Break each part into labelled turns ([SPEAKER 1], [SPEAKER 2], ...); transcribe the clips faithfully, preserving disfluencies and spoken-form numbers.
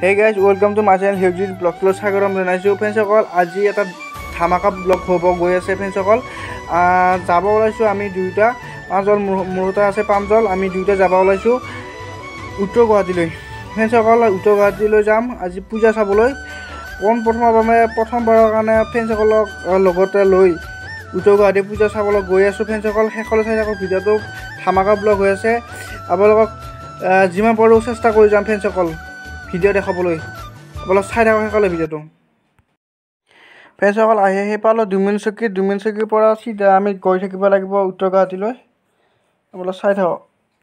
[SPEAKER 1] Hey guys, welcome to my channel Hirakjyoti blog to Sagaram Renaisu friends সকল আজি এটা ধামাকা ব্লগ হ'ব গৈ আছে friends সকল যাব ওলাইছো আমি দুইটা পাঁচজল মুহূৰ্ত আছে পাঁচজল আমি দুইটা যাব ওলাইছো উত্তৰ গুৱাহাটীলৈ friends সকল উত্তৰ গুৱাহাটীলৈ যাম আজি পূজা চাবলৈ কোন প্ৰথমবাৰ প্ৰথমবাৰৰ কাৰণে friends সকলক লগতে লৈ উত্তৰ গুৱাহাটী পূজা চাবলৈ গৈ আছো friends সকল হেকলৈ চাই থাকক ভিডিওটো ধামাকা ব্লগ হৈ আছে আপোনালোকক যিমান পাৰো চেষ্টা কৰি যাম friends সকল ভিডিও দেখাবলৈ আপোনালোক চাই থাকক হেকলৈ ভিডিওটো friends সকল আহি আহি পালো দুমিন চকী দুমিন চকীৰ পৰা সিধা আমি গৈ থাকিব লাগিব উত্তৰ গুৱাহাটীলৈ আপোনালোক চাই থাকক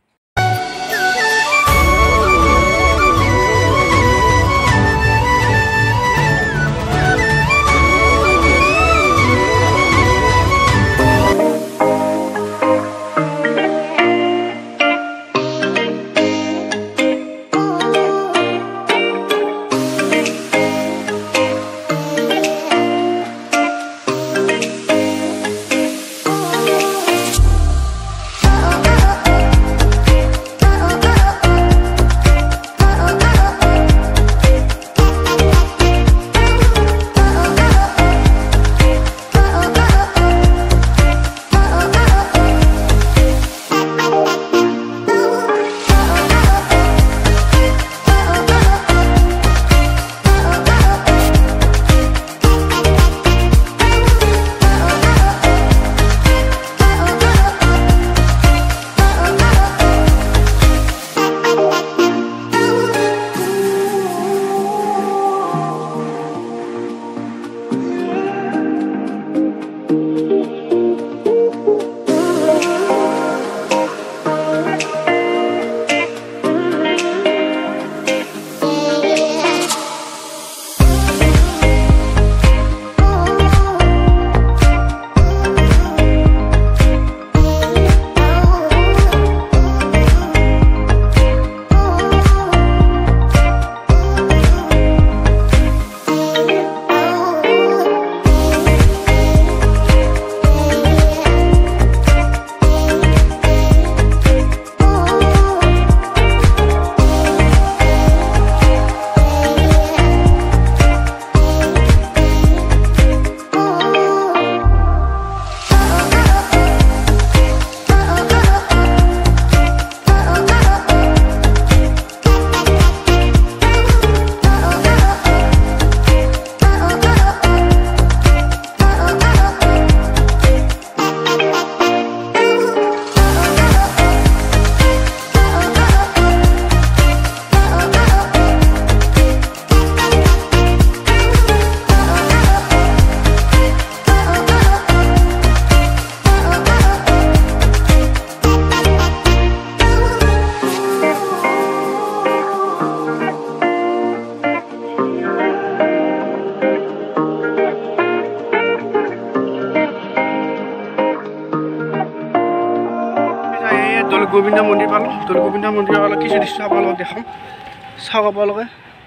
[SPEAKER 1] গোবিন্দ মন্দিৰ পালো দৌল গোবিন্দ মন্দিৰৰ অলপ কিছু দৃশ্য আপোনালোকক দেখাম চাওক আপোনালোকে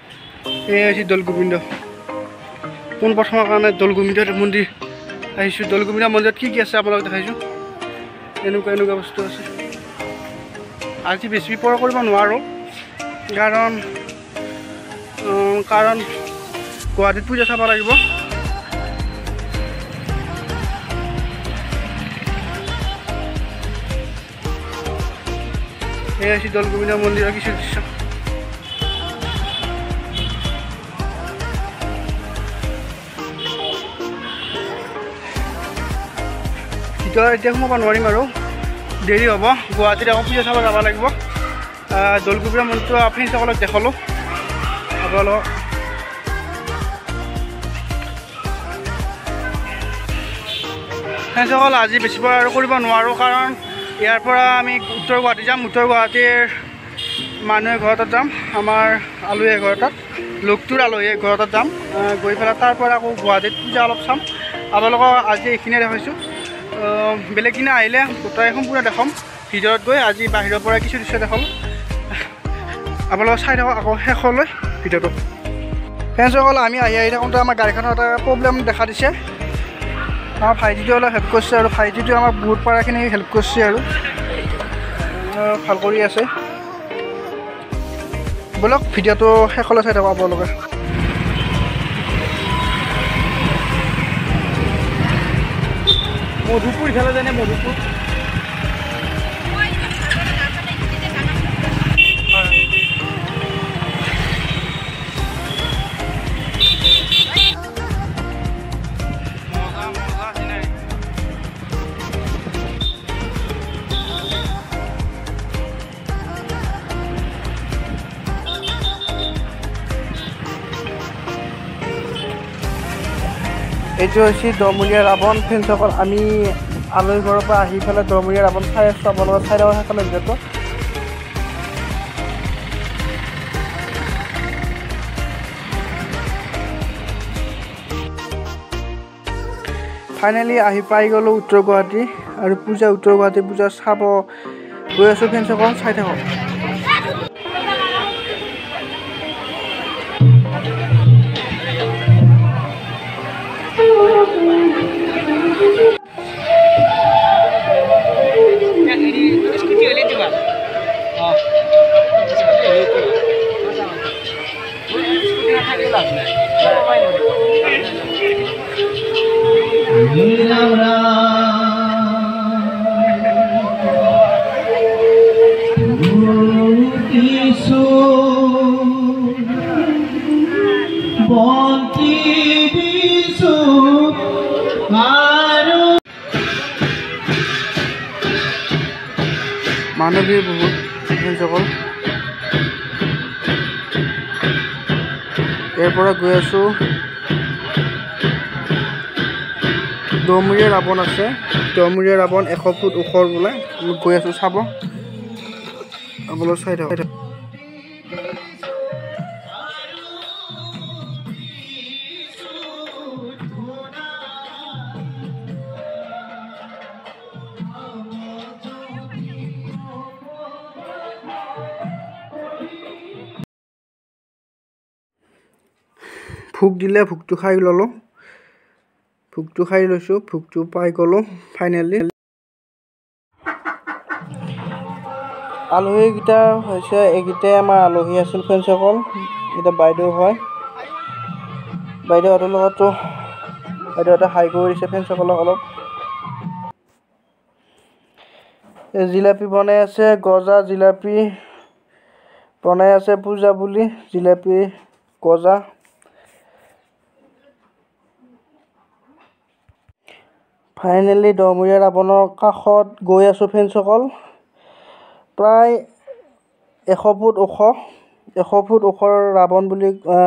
[SPEAKER 1] এই হৈছে দৌল গোবিন্দ পোন প্ৰথমৰ কাৰণে দৌল গোবিন্দ মন্দিৰ আহিছোঁ দৌল গোবিন্দ মন্দিৰত কি কি আছে আপোনালোকক দেখাইছোঁ এনেকুৱা এনেকুৱা বস্তু আছে আজি বেছি পৰ কৰিব নোৱাৰোঁ কাৰণ কাৰণ গুৱাহাটীত পূজা চাব লাগিব এই আছে দৌল গোবিন্দ মন্দিৰৰ কিছু দৃশ্য ভিতৰত এতিয়া সোমাব নোৱাৰিম আৰু দেৰি হ'ব গুৱাহাটীত আকৌ পূজা চাব যাব লাগিব দৌল গোবিন্দ মন্দিৰটো ফ্ৰেণ্ডসকলক দেখালোঁ আপোনালোকক ফ্ৰেণ্ডসকল আজি বেছি পৰ আৰু কৰিব নোৱাৰোঁ কাৰণ ইয়াৰ পৰা আমি উত্তৰ গুৱাহাটী যাম উত্তৰ গুৱাহাটীৰ মানুহে ঘৰ তাত যাম আমাৰ আলহী ঘৰ তাত লোকটোৰ আলহী ঘৰ তাত যাম গৈ পেলাই তাৰ পৰা আকৌ গুৱাহাটীত পূজা অলপ চাম আপোনালোকক আজি এইখিনিয়ে দেখাইছোঁ বেলেগ দিনা আহিলে গোটেই সম্পূৰ্ণ দেখাম ভিতৰত গৈ আজি বাহিৰৰ পৰা কিছু দৃশ্য দেখালোঁ আপোনালোকক চাই থাকক আকৌ শেষলৈ ভিডিঅ'টো ফ্ৰেণ্ডসকল আমি আহি আহি থাকোঁতে আমাৰ গাড়ীখনত এটা প্ৰব্লেম দেখা দিছে আমাৰ ভাইটিটোৱে অলপ হেল্প কৰিছে আৰু ভাইটিটোৱে আমাক বহুত পাৰাখিনি হেল্প কৰিছে আৰু ভাল কৰি আছে বলক ভিডিঅ'টো শেষলৈ চাই থাকক আপোনালোকে মধুপুৰ ইফালে যায়নে মধুপুৰ এইটো হৈছে দমূলীয়া ৰাৱণ ফ্ৰেণ্ডসকল আমি আলহী ঘৰৰ পৰা আহি পেলাই দমূলীয়া ৰাৱণ চাই আছোঁ আপোনালোকৰ চাই দিব সেইফালে ভিডিঅ'টো ফাইনেলি আহি পাই গ'লোঁ উত্তৰ গুৱাহাটী আৰু পূজা উত্তৰ গুৱাহাটী পূজা চাব গৈ আছোঁ ফ্ৰেণ্ডসকল চাই থাকক মানুহ ভিৰ বহুত ফ্ৰেণ্ডসকল ইয়াৰ পৰা গৈ আছোঁ দমূলীয়া ৰাৱণ আছে দমূলীয়া ৰাৱণ এশ ফুট ওখৰ বোলে গৈ আছোঁ চাব আপোনালোক চাই থাকক ভোগ দিলে ভোগটো খাই ল'লোঁ ভোগটো খাই লৈছোঁ ভোগটো পাই গ'লোঁ ফাইনেলি আলহীকেইটা হৈছে এইকেইটাই আমাৰ আলহী আছিল ফ্ৰেণ্ডসকল এটা বাইদেউ হয় বাইদেউহঁতৰ লগতো বাইদেউহঁতে হাই কৰি দিছে ফ্ৰেণ্ডসকলক অলপ জিলাপি বনাই আছে গজা জিলাপি বনাই আছে পূজা বুলি জিলাপি গজা ফাইনেলি দমূলীয়া ৰাৱণৰ কাষত গৈ আছোঁ ফ্ৰেণ্ডসকল প্ৰায় এশ ফুট ওখ এশ ফুট ওখৰ ৰাৱণ বুলি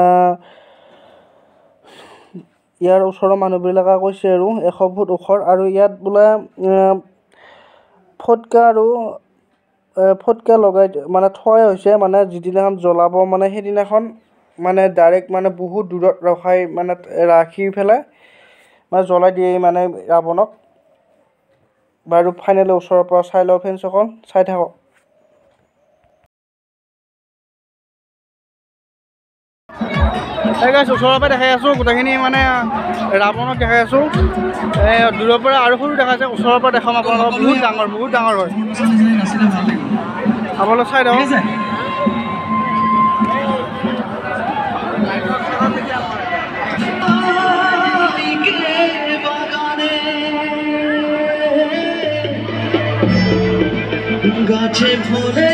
[SPEAKER 1] ইয়াৰ ওচৰৰ মানুহবিলাকে কৈছে আৰু এশ ফুট ওখৰ আৰু ইয়াত বোলে ফটকা আৰু ফটকা লগাই মানে থোৱাই হৈছে মানে যিদিনাখন জ্বলাব মানে সেইদিনাখন মানে ডাইৰেক্ট মানে বহুত দূৰত ৰখাই মানে ৰাখি পেলাই মানে জ্বলাই দিয়ে মানে ৰাৱণক বাৰু ফাইনেলি ওচৰৰ পৰা চাই লওঁ ফ্ৰেণ্ডসকল চাই থাকক ওচৰৰ পৰা দেখাই আছোঁ গোটেইখিনি মানে ৰাৱণক দেখাই আছোঁ দূৰৰ পৰা আৰু সৰু দেখাইছে ওচৰৰ পৰা দেখাম আপোনালোকক বহুত ডাঙৰ বহুত ডাঙৰ হয় আপোনালোক চাই থাকক গাছে ফুলে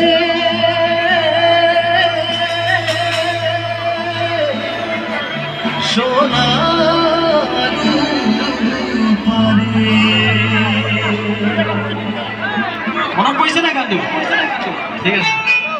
[SPEAKER 1] সোনা মনত পৰিছে না গানটো ঠিক আছে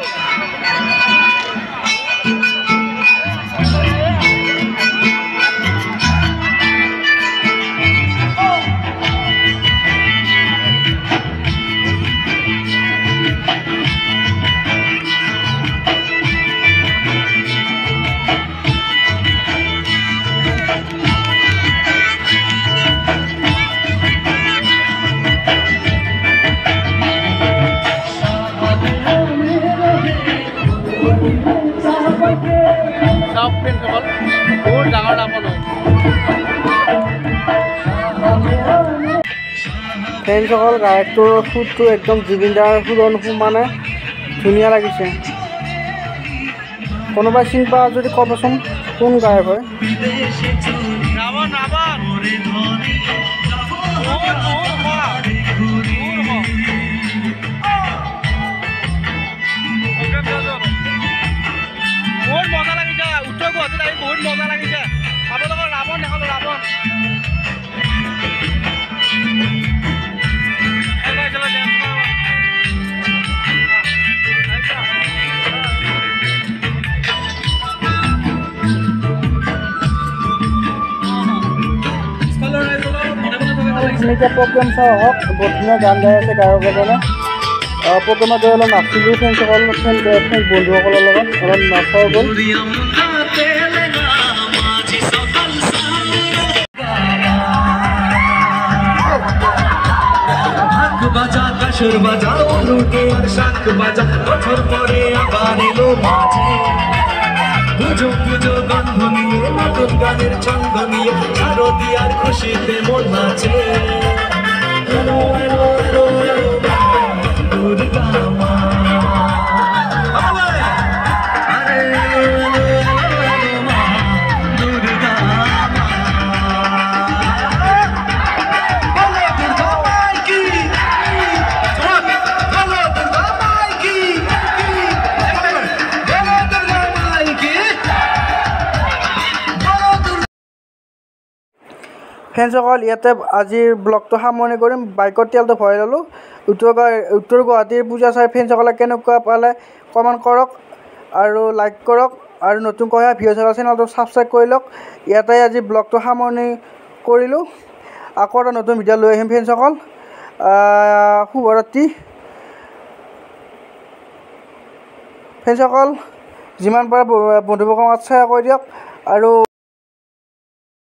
[SPEAKER 1] বহুত ডাঙৰ ৰাৱণ হয় ফ্ৰেণ্ডসকল গায়কটোৰ সুৰটো একদম জুবিনদাৰ সুৰৰ সমানে ধুনীয়া লাগিছে কোনোবাই চিন পোৱা যদি ক'বচোন কোন গায়ক হয়।
[SPEAKER 2] ৰাৱণ ৰাৱণ বহুত মজা লাগিছে। উত্তৰ গুৱাহাটীত আহি বহুত মজা লাগিছে। আপোনালোকৰ ৰাৱণ দেখালোঁ ৰাৱণ
[SPEAKER 1] এতিয়া প্ৰগ্ৰেম চাওঁ হওক বহুত ধুনীয়া গান গাই আছে গায়ক এজনে। প্ৰগ্ৰেমত গৈ অলপ নাচিলোঁ ফ্ৰেণ্ডসকল ফ্ৰেণ্ড ফ্ৰেণ্ড বন্ধুসকলৰ লগত অলপ নাচাও গ'ল।
[SPEAKER 3] বাজা কাশুর বাজা লুটে আর শাক বাজা বছর পরে আবার এলো মাঝে পুজো পুজো গন্ধ নিয়ে নতুন গানের ছন্দ নিয়ে শারদিয়ার খুশিতে মন নাচে এলো এলো এলো এলো দুর্গা মা আরে এলো এলো মা দুর্গা মা
[SPEAKER 1] ফ্ৰেণ্ডসকল ইয়াতে আজিৰ ব্লগটো সামৰণি কৰিম। বাইকত তেলটো ভৰাই ল'লোঁ। উত্তৰ উত্তৰ গুৱাহাটীৰ পূজা চাই ফ্ৰেণ্ডসকলে কেনেকুৱা পালে কমেণ্ট কৰক আৰু লাইক কৰক আৰু নতুনকৈ অহা ভিডিঅ' চাই চেনেলটো ছাবস্ক্ৰাইব কৰি লওক। ইয়াতে আজি ব্লগটো সামৰণি কৰিলোঁ। আকৌ এটা নতুন ভিডিঅ' লৈ আহিম ফ্ৰেণ্ডসকল। শুভৰাত্ৰি ফ্ৰেণ্ডসকল। যিমান পাৰে বন্ধুবৰ্গক শ্বেয়াৰ কৰি দিয়ক আৰু